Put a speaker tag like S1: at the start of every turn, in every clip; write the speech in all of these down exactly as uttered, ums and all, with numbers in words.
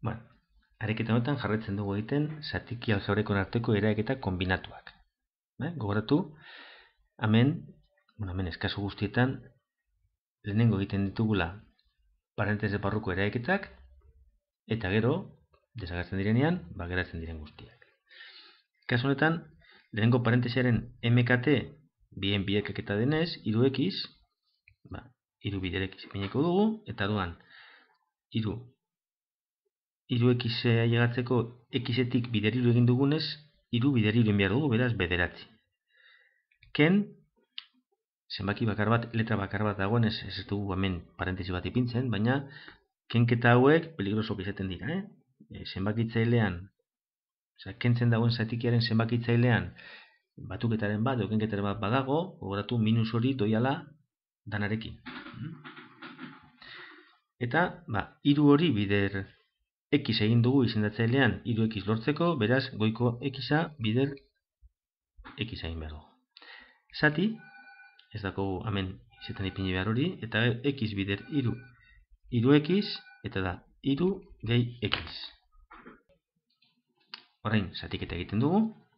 S1: Bueno, ariketa honetan jarraitzen dugu egiten zatiki algebrekoen arteko eraiketa kombinatuak. Eh? Gogoratu, hemen, bueno, hemen eskazu guztietan, lehenengo egiten ditugula parentese barruko eraiketak, eta gero, desagertzen direnean, ba, geratzen diren guztiak. Kasu honetan, lehenengo parentesiaren M K T, bien biekaketa denez, hiru x, ba, hiru bider x ipiniko dugu, eta duan, hiru hiru x ailegatzeko x-etik bider hiru egin dugunez, hiru bider hiru egin behar dugu, beraz, bederatzi. Ken, zenbaki bakar bat, letra bakar bat dagoenez, ez ez dugu hemen parentesi bat ipintzen, baina kenketa hauek peligrosok izaten dira, eh? E, zenbakitzailean, osea, kentzen dagoen zatikiaren zenbakitzailean batuketaren bat, edo kenketaren bat badago, gogoratu minus hori doiala danarekin. Eta, ba, hiru hori bider x egin dugu izendatzailean hiru x lortzeko, beraz, goiko x-a bider x egin behar dugu. Zati, ez dako hemen izetan ipini behar hori, eta x bider hiru, hiru x, eta da, hiru gehi x. Orain, zatiketa egiten dugu,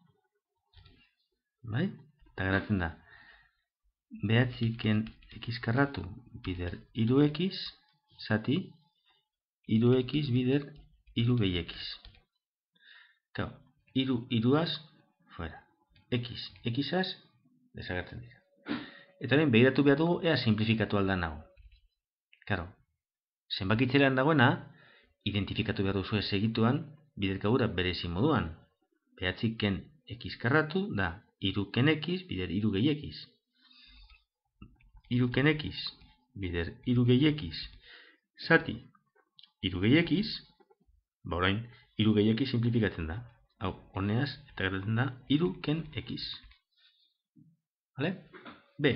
S1: bai? Eta geratzen da, behatziken x karratu bider hiru x, zati, hiru x bider hiru gehi x. Kau, hiru hiruaz, fuera. X, xaz, desagertzen dira. Eta orain, behiratu behar dugu, ea simplifikatu aldan hau. Karo, zenbakitzailean dagoena, identifikatu behar duzu segituan, biderkadura berezi moduan. Behatziken x karratu da, hiruken x bider hiru gehi x. Hiruken x bider hiru gehi x. Zati, hiru gehi x, ba orain, hiru gehi x simplifikatzen da. Hau, honeaz, eta geratzen da, hiruken x. Vale? B.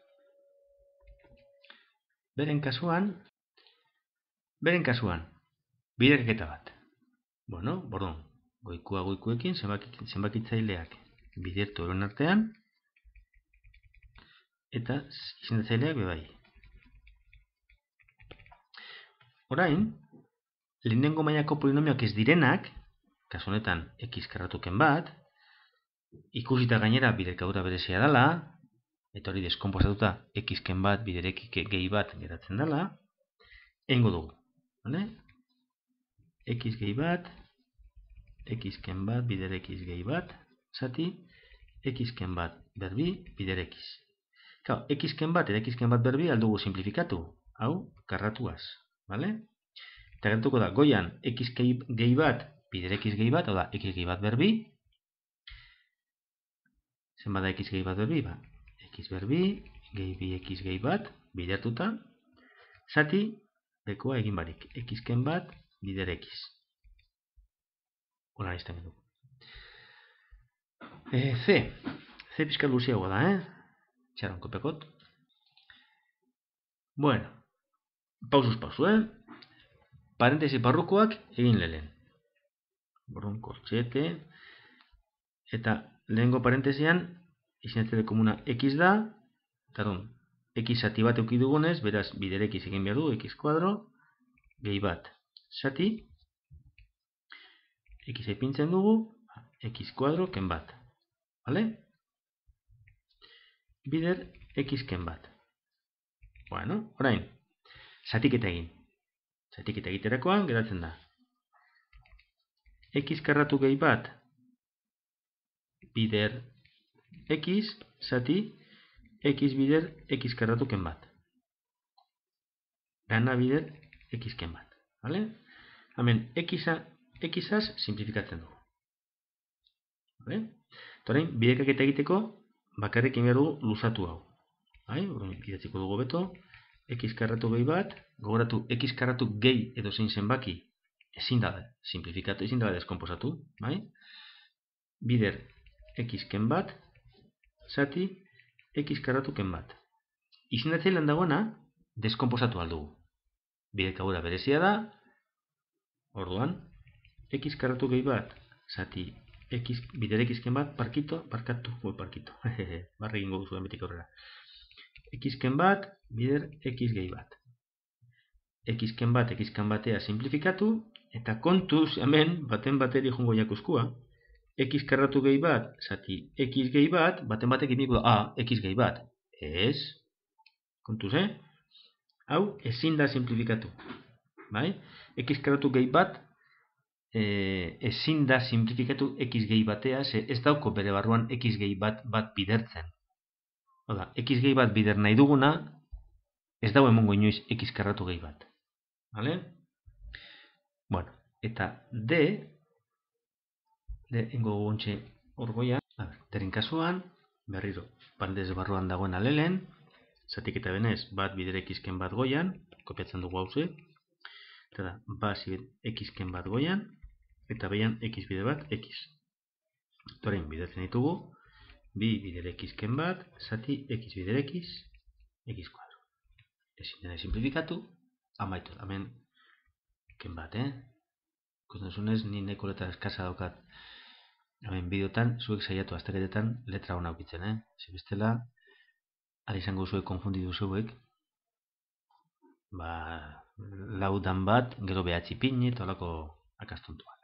S1: Beren kasuan, beren kasuan, biderkaketa bat. Bueno, bordon, goikua goikuekin, zenbakitzaileak bidertu horren artean, eta izendatzaileak bebai. Orain, lehenengo mailako polinomioak ez direnak, kasu honetan x karratuken bat, ikusita gainera biderkadura berezia dela, eta hori deskonposatuta x-ken bat bider x gehi bat geratzen dela, egingo dugu. Vale? X gehi bat, x-ken bat bider x gehi bat, zati, x-ken bat berbi bider x. Kau, x-ken bat eta x-ken bat berbi aldugu simplifikatu. Hau, karratuaz. Vale? Eta gertuko da, goian x gehi bat bider x gehi bat, hau da, x gehi bat berbi. Zen bada x gehi bat berbi, ba, x berbi, gehi bi x gehi bat, bidertuta. Zati, bekoa egin barik, x-ken bat bider x. Hola izten edu. E, C. C pizka luziagoa da, eh? Txaron kopekot. Bueno, pausuz pausu, eh? Parentesi barrukoak egin lehen. Borron, kortxete. Eta lehengo parentesian, izenetzele komuna x da, eta don, x zati bat euki dugunez, beraz, bider x egin behar du, x kuadro, gehi bat. Zati, x epintzen dugu, x kuadro, ken bat. Vale? Bider x ken bat. Bueno, orain, zatiketa egin. Zatiketa egiterakoan, geratzen da. X karratu gehi bat, bider x, zati, x bider x karratu ken bat. Gana bider x ken bat. Vale? Hemen, x-az simplifikatzen dugu. Vale? Orain, bidekaketa egiteko, bakarrik egin behar dugu luzatu hau. Bai, idatziko dugu beto, x karratu gehi bat, gogoratu x karratu gehi edo zein zenbaki, ezin da simplifikatu, ezin da deskomposatu, bai? Bider x ken bat, zati, x karratu ken bat. Izendatzailean dagoena, deskomposatu aldugu. Bidekadura berezia da, orduan, x karratu gehi bat, zati, x, bider x ken bat, parkito, parkatu, oi, parkito, barra egingo duzu betik aurrera. X ken bat, bider x gehi bat. X ken bat, x ken batea simplifikatu, Eta kontuz, hemen, baten bateri jongo jakuskua, x karratu gehi bat, zati x gehi bat, baten batek imiko da, ah, x gehi bat. Ez. Kontuz, eh? Hau, ezin da simplifikatu. Bai? X karratu gehi bat, eh, ezin da simplifikatu x gehi batea, ze ez dauko bere barruan x gehi bat bat bidertzen. Oda, x gehi bat bider nahi duguna, ez dago emongo inoiz x karratu gehi bat. Vale? Bueno, eta d, d ingo gontxe orgoia, a ber, deren kasuan, berriro, baldez barruan dagoen alelen, zatik eta benez, bat bider x-ken bat goian, kopiatzen dugu hauze, eta da, bat x-ken bat goian, eta behian x bider bat, x. Toren, bidertzen ditugu, bi bider x-ken bat, zati x bider x, x kuadro. Ezin dena simplifikatu, amaitu, hemen, ken bat, eh? Ikusten zunez, ni neko letra eskasa daukat. Hemen bideotan, zuek saiatu azteretetan letra hona aukitzen, eh? Zibestela, ari izango zuek konfundidu zuek, ba, laudan bat, gero behatzi pini, eta olako akastuntua.